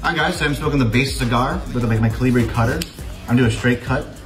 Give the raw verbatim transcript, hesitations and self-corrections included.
Hi guys, so I'm smoking the Besa cigar with like my Calibre cutter. I'm doing a straight cut.